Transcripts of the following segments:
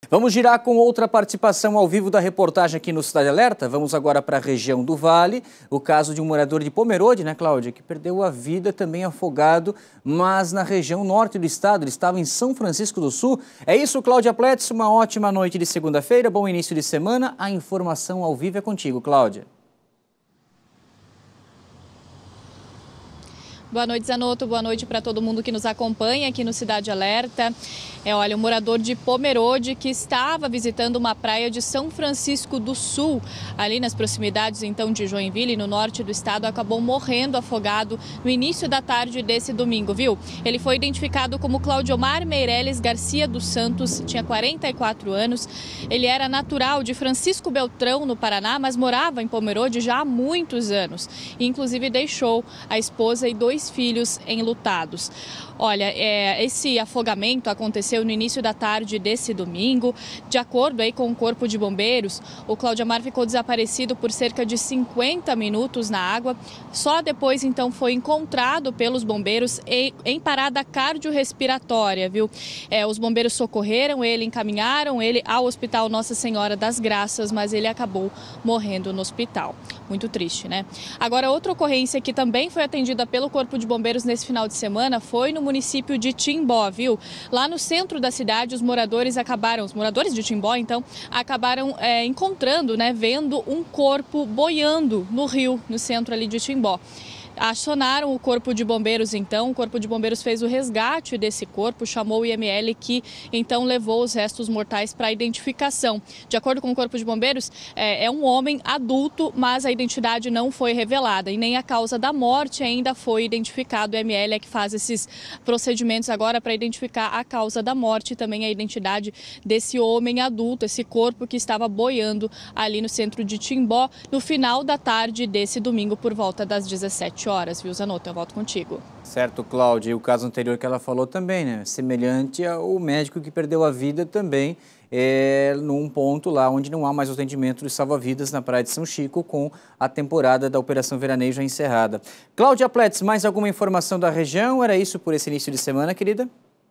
Vamos girar com outra participação ao vivo da reportagem aqui no Cidade Alerta. Vamos agora para a região do Vale. O caso de um morador de Pomerode, né, Cláudia, que perdeu a vida também afogado, mas na região norte do estado. Ele estava em São Francisco do Sul. É isso, Cláudia Pletz. Uma ótima noite de segunda-feira, bom início de semana. A informação ao vivo é contigo, Cláudia. Boa noite, Zanotto. Boa noite para todo mundo que nos acompanha aqui no Cidade Alerta. Olha, um morador de Pomerode que estava visitando uma praia de São Francisco do Sul, ali nas proximidades então de Joinville, no norte do estado, acabou morrendo afogado no início da tarde desse domingo, viu? Ele foi identificado como Claudiomar Meireles Garcia dos Santos, tinha 44 anos. Ele era natural de Francisco Beltrão, no Paraná, mas morava em Pomerode já há muitos anos. E, inclusive, deixou a esposa e 2 filhos enlutados. Olha, esse afogamento aconteceu no início da tarde desse domingo. De acordo aí com o Corpo de Bombeiros, o Claudiomar ficou desaparecido por cerca de 50 minutos na água. Só depois, então, foi encontrado pelos bombeiros em parada cardiorrespiratória, viu? Os bombeiros socorreram ele, encaminharam ele ao Hospital Nossa Senhora das Graças, mas ele acabou morrendo no hospital. Muito triste, né? Agora, outra ocorrência que também foi atendida pelo Corpo de Bombeiros nesse final de semana foi no município de Timbó, viu? Lá no centro da cidade, os moradores de Timbó, então, acabaram encontrando, né, vendo um corpo boiando no rio, no centro ali de Timbó. Acionaram o Corpo de Bombeiros, então, o Corpo de Bombeiros fez o resgate desse corpo, chamou o IML, que então levou os restos mortais para a identificação. De acordo com o Corpo de Bombeiros, é um homem adulto, mas a identidade não foi revelada e nem a causa da morte ainda foi identificada. O IML é que faz esses procedimentos agora para identificar a causa da morte e também a identidade desse homem adulto, esse corpo que estava boiando ali no centro de Timbó, no final da tarde desse domingo, por volta das 17 horas, viu, Zanotto? Eu volto contigo. Certo, Cláudia. E o caso anterior que ela falou também, né? Semelhante ao médico que perdeu a vida também num ponto lá onde não há mais atendimento de salva-vidas na Praia de São Chico, com a temporada da Operação Veraneio já encerrada. Cláudia Pletz, mais alguma informação da região? Era isso por esse início de semana, querida?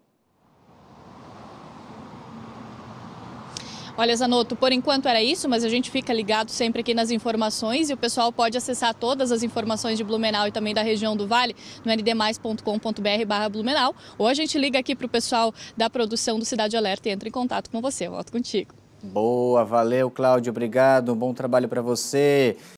Olha, Zanotto, por enquanto era isso, mas a gente fica ligado sempre aqui nas informações e o pessoal pode acessar todas as informações de Blumenau e também da região do Vale no ndmais.com.br/Blumenau, ou a gente liga aqui para o pessoal da produção do Cidade Alerta e entra em contato com você. Eu volto contigo. Boa, valeu, Cláudia, obrigado, um bom trabalho para você.